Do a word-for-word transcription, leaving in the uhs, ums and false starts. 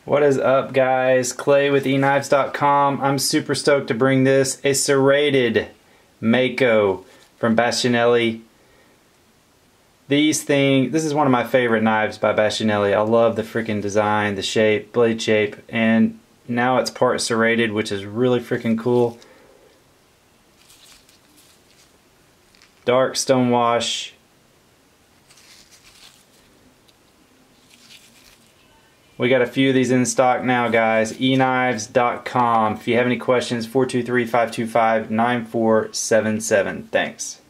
What is up, guys? Clay with E knives dot com. I'm super stoked to bring this, a serrated Mako from Bastinelli. These things, this is one of my favorite knives by Bastinelli. I love the freaking design, the shape, blade shape, and now it's part serrated, which is really freaking cool. Dark stonewash. We got a few of these in stock now, guys. E knives dot com. If you have any questions, four two three, five two five, nine four seven seven. Thanks.